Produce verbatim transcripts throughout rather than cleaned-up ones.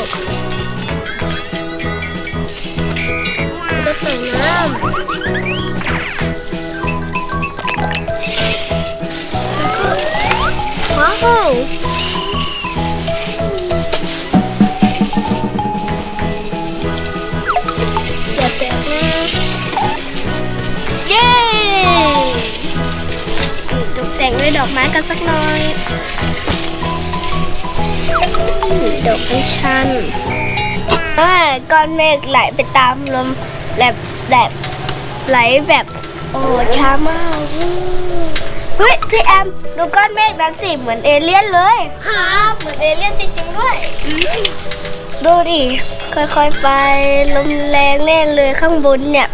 จะใส่น้ำว้าวอย่าแตกนะเย้ตกแต่งด้วยดอกไม้กันสักหน่อยดอกอัญชันก้อนเมฆไหลไปตามลมแบบแบบไหลแบบโอ้ช้ามากเฮ้ยพี่แอมดูก้อนเมฆนั้นสิเหมือนเอเลี่ยนเลยครับเหมือนเอเลี่ยนจริงๆด้วยดูดิค่อยๆไปลมแรงแน่เลยข้างบนเนี่ย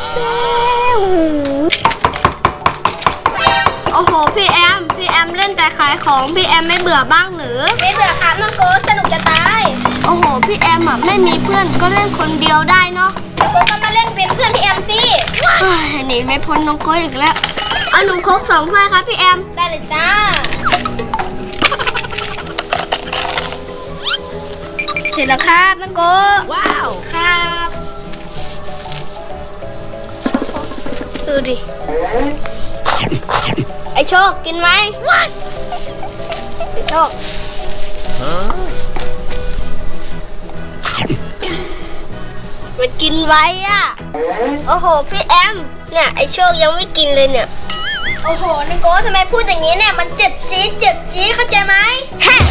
โอ้โหพี่แอมพี่แอมเล่นแต่ขายของพี่แอมไม่เบื่อบ้างหรือไม่เบื่อครับน้องโก้สนุกจะตายโอ้โหพี่แอมอ่ะไม่มีเพื่อนก็เล่นคนเดียวได้เนาะน้องโก้ก็มาเล่นเป็นเพื่อนพี่แอมสิหนีไม่พ้นน้องโก้อีกแล้วเอาหนุ่มโค้กสองถ้วยครับพี่แอมได้เลยจ้าเสร็จแล้วครับน้องโก้ว้าวครับดูดิไอโชคกินไหมไอโชคมันกินไว้อ่ะโอ้โหพี่แอมเนี่ยไอโชคยังไม่กินเลยเนี่ยโอ้โหนิโก้ทำไมพูดอย่างนี้เนี่ยมันเจ็บจี๊ดเจ็บจี๊ดเข้าใจไหมฮะ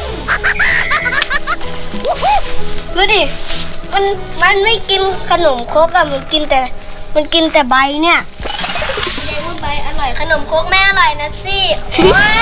ดูดิมันมันไม่กินขนมครกอะมันกินแต่มันกินแต่ใบเนี่ยใบอร่อยขนมครกแม่อร่อยนะสิโอ้ย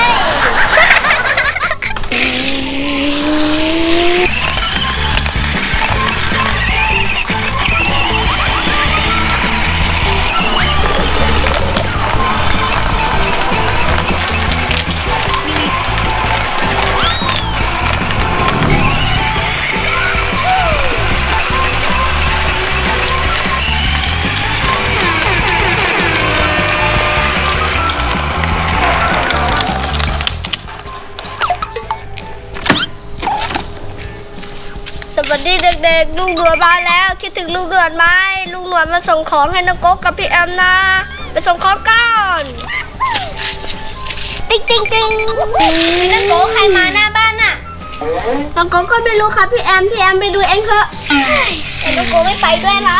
สวัสดีเด็กๆลุงหนวดมาแล้วคิดถึงลุงหนวดไหมลุงหนวดมาส่งของให้น้องโก๊กกับพี่แอมนะไปส่งของก่อนติ๊งติ๊งติ๊งน้องโก๊กใครมาหน้าบ้านน่ะน้องโก๊กก็ไม่รู้ครับพี่แอมพี่แอมไปดูเองเถอะแต่น้องโก๊กไม่ไปด้วยละ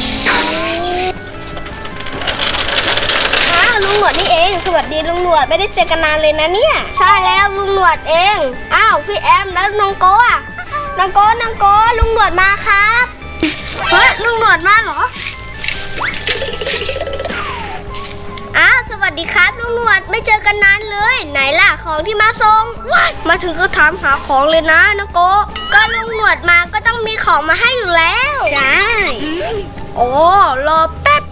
อ้าวลุงหนวดนี่เองสวัสดีลุงหนวดไม่ได้เจอกันนานเลยนะเนี่ยใช่แล้วลุงหนวดเองอ้าวพี่แอมแล้วน้องโก๊กอ่ะน้องโก้น้องโก้ลุงหนวดมาครับเฮ้ยลุงหนวดมาเหรออ้าวสวัสดีครับลุงหนวดไม่เจอกันนานเลยไหนล่ะของที่มาส่งมาถึงก็ถามหาของเลยนะน้องโก้ก็ลุงหนวดมาก็ต้องมีของมาให้อยู่แล้วใช่โอ้รอแป๊บ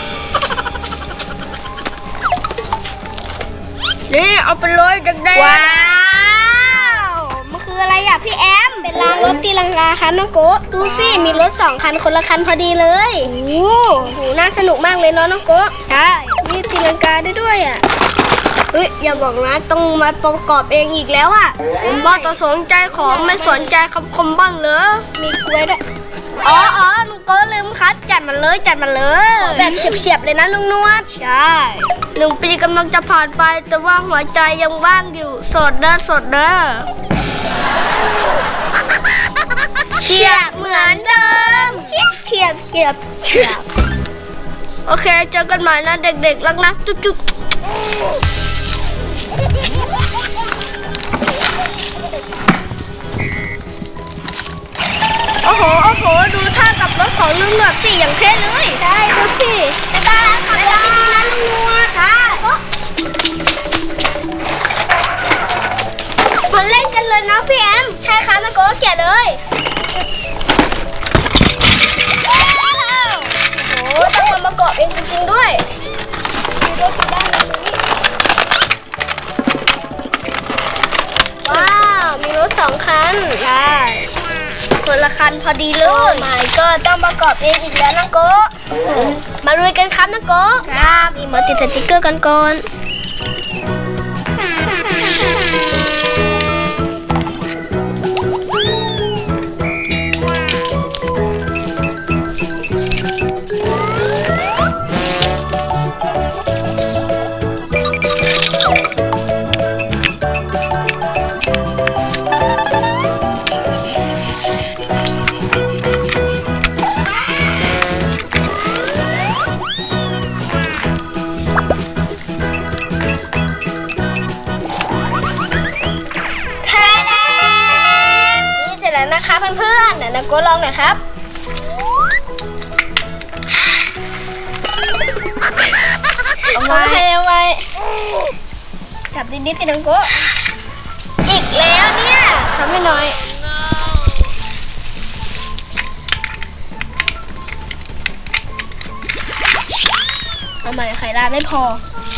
นี่เอาไปเลยเด็กๆว้าวมันคืออะไรอ่ะพี่แอมเป็นรางรถตีลังกาค่ะน้องโก้ดูสิมีรถสองคันคนละคันพอดีเลยโอ้โหน่าสนุกมากเลยเนาะน้องโก้ใช่นี่ตีลังกาได้ด้วยอ่ะเฮ้ยอย่าบอกนะต้องมาประกอบเองอีกแล้วอ่ะบ้าต่อสนใจของไม่สนใจคำคมบ้างเหรอมีกล้วยด้วยอ๋ออ๋อน้องโก้ลืมคัดจัดมาเลยจัดมาเลยแบบเฉียบๆเลยนะลุงนวดใช่หนึ่งปีกำลังจะผ่านไปแต่ว่าหัวใจยังว่างอยู่สดเด้อสดเด้อเฉียบเหมือนเดิมเฉียบเฉียบเฉียบเฉียบโอเคเจอกันใหม่นะเด็กๆรักๆจุ๊บๆโอ้โหโอ้โหดูท่ากับรถของลุงหนวดสิอย่างเท่เลยใช่ดูสิบ๊ายบายขับรถดีๆนะลุงหนวดค่ะมาเล่นกันเลยนะพี่แอมใช่ค่ะน้องโก้แกะเลยโอ้โหต้องมาประกอบเองจริงๆด้วยมีรถอยู่ด้านนี้ว้าวมีรถสองคันใช่คนละคันพอดีเลยไม่ก็ต้องประกอบเองอีกแล้วน้องโก้มาลุยกันครับน้องโก้ครับมีมาติดสติ๊กเกอร์กันก่อนเพื่อนๆเดี๋ยวน้องโก้ลองหน่อยครับเอาไว้เอาไว้จับนิดๆสิน้องโก้อีกแล้วเนี่ยทำให้น้อยเอาใหม่ไข่ดาวไม่พอ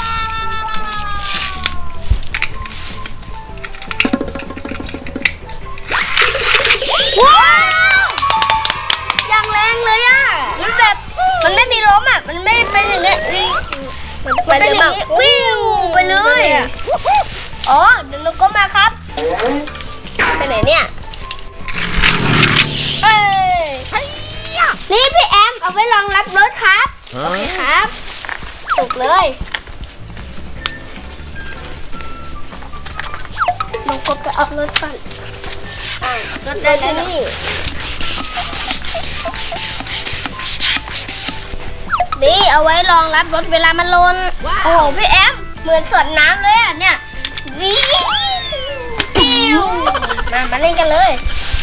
ว้าวอย่างแรงเลยอ่ะมันแบบมันไม่มีล้มอ่ะมันไม่เป็นอย่างเงี้ยมันเป็นอย่างนี้วิ่งไปเลยอ๋อเดี๋ยวเราก็มาครับไปไหนเนี่ยเอ้ยนี่พี่แอมเอาไว้รองรับรถครับโอเคครับถูกเลยลงกบไปเอารถก่อนรถได้แล้วนี่ดีเอาไว้รองรับรถเวลามันลนโอ้โหพี่แอมเหมือนสวนน้ำเลยอ่ะเนี่ยวิวมามาเล่นกันเลย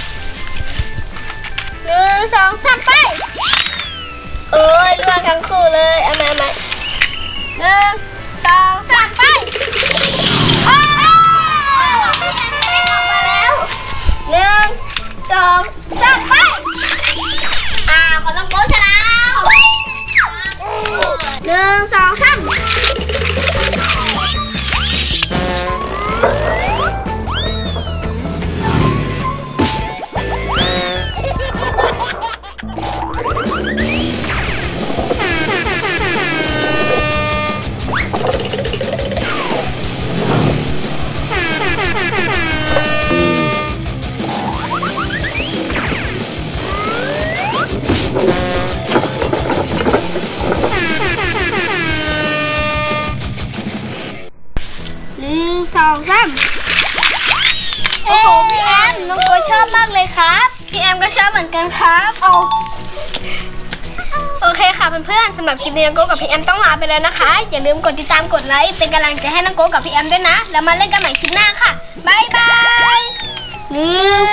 หนึ่งสองสามไปเอ้ยล่วงทั้งคู่เลยเอามามาหนึ่งสองสามไปโอ้ยพี่แอมเล่นออกมาแล้วหนึ่งสองสามไปอ่าของน้องโก้ชนะหนึ่งสองสามสองสามโอ้โหพี่แอมน้องโก้ชอบมากเลยครับพี่แอมก็ชอบเหมือนกันครับเอาโอเคค่ะเพื่อนๆสำหรับคลิปนี้น้องโก้กับพี่แอมต้องลาไปแล้วนะคะอย่าลืมกดติดตามกดไลค์เป็นกำลังใจให้น้องโก้กับพี่แอมด้วยนะแล้วมาเล่นกันใหม่คลิปหน้าค่ะบ๊ายบายหนึ่ง